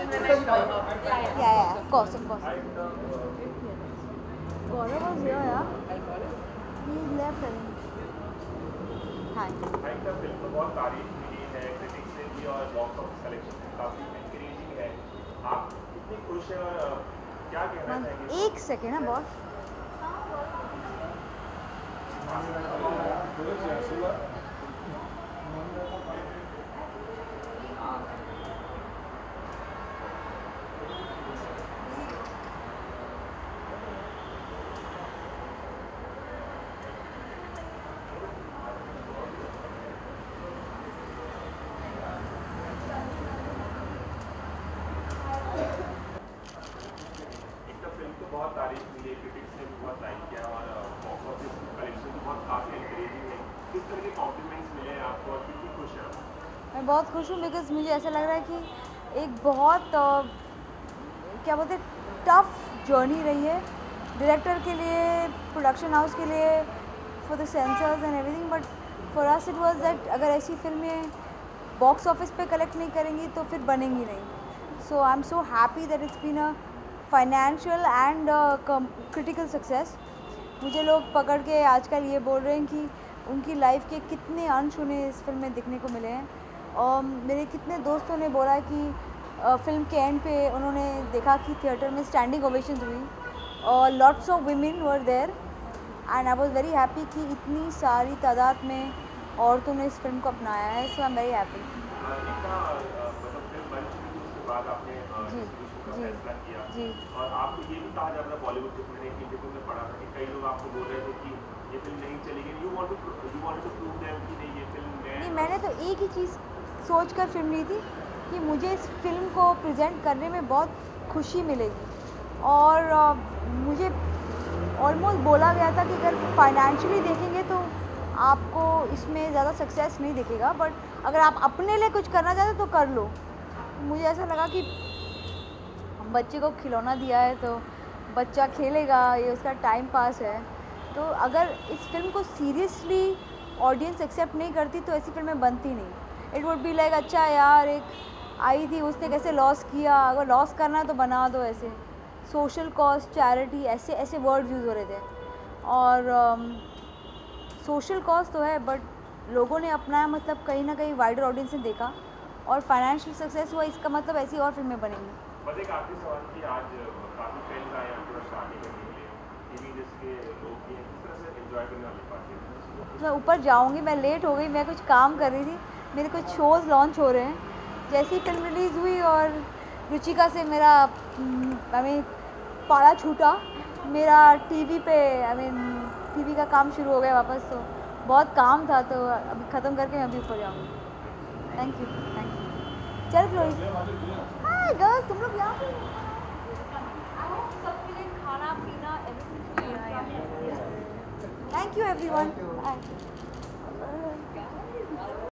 Yeah, of course. Gaurav was here, yeah. He left, I think. Hi. Film को बहुत तारीफ मिली है, critics ने भी और बॉक्स ऑफिस कलेक्शन भी काफी एनकरेजिंग है। आप कितने खुश हैं और क्या कहना चाहेंगे? एक सेकेंड ना बॉस। बहुत तारीफ मिली है, क्रिटिक्स ने भी बहुत लाइक किया और बॉक्स ऑफिस कलेक्शन भी बहुत काफ़ी एनकरेजिंग है। किस तरह के कॉम्प्लीमेंट्स मिले हैं आपको और कितनी खुश हैं आप? मैं बहुत खुश हूँ बिकॉज मुझे ऐसा लग रहा है कि एक बहुत क्या बोलते हैं टफ जर्नी रही है डायरेक्टर के लिए, प्रोडक्शन हाउस के लिए, for the censors and everything, but for us it was that अगर ऐसी फिल्में बॉक्स ऑफिस पे कलेक्ट नहीं करेंगी तो फिर बनेंगी नहीं। So I am so happy that it's been a financial and critical success. मुझे लोग पकड़ के आजकल ये बोल रहे हैं कि उनकी लाइफ के कितने अंश उन्हें इस फिल्म में दिखने को मिले हैं, और मेरे कितने दोस्तों ने बोला कि फिल्म के एंड पे उन्होंने देखा कि थिएटर में स्टैंडिंग ओवेशंस हुई और lots of women were there and I was very happy कि इतनी सारी तादाद में औरतों ने इस फिल्म को अपनाया है। So I am very happy. जी और आपको ये भी कहा जाता है बॉलीवुड के मैंने एक इंटरव्यू में पढ़ा था कि कई लोग आपको बोल रहे थे कि ये फिल्म नहीं चलेगी, you want to prove them कि नहीं ये फिल्म नहीं, मैंने तो एक ही चीज़ सोच कर फिल्म ली थी कि मुझे इस फिल्म को प्रेजेंट करने में बहुत खुशी मिलेगी, और मुझे ऑलमोस्ट बोला गया था कि अगर फाइनेंशियली देखेंगे तो आपको इसमें ज़्यादा सक्सेस नहीं दिखेगा, बट अगर आप अपने लिए कुछ करना चाहते तो कर लो। मुझे ऐसा लगा कि बच्चे को खिलौना दिया है तो बच्चा खेलेगा, ये उसका टाइम पास है, तो अगर इस फिल्म को सीरियसली ऑडियंस एक्सेप्ट नहीं करती तो ऐसी फिल्में बनती नहीं। इट वुड बी लाइक अच्छा यार एक आई थी उसने कैसे लॉस किया, अगर लॉस करना है तो बना दो, ऐसे सोशल कॉस्ट, चैरिटी, ऐसे ऐसे वर्ड यूज़ हो रहे थे। और सोशल कॉस्ट तो है बट लोगों ने अपनाया, मतलब कहीं ना कहीं वाइडर ऑडियंस ने देखा और फाइनेंशियल सक्सेस हुआ, इसका मतलब ऐसी और फिल्में बनेंगी। बस एक आखिरी सवाल कि आज काफ़ी फ्रेंड्स आए हैं पूरा शादी करने के लिए, टीवी जिसके लोग भी हैं, किस तरह से एंजॉय करने वाली पार्टी? मैं ऊपर जाऊंगी, मैं लेट हो गई, मैं कुछ काम कर रही थी, मेरे कुछ शोज़ लॉन्च हो रहे हैं। जैसी फिल्म रिलीज़ हुई और रुचिका से मेरा पाला छूटा, मेरा टीवी पे टीवी का काम शुरू हो गया वापस, तो बहुत काम था, तो अभी ख़त्म करके मैं अभी ऊपर जाऊँगी। Thank you. चल फ्लोरी, हाय गर्ल्स, तुम लोग यहाँ पे सबके लिए खाना पीना एवरीथिंग। Thank you everyone.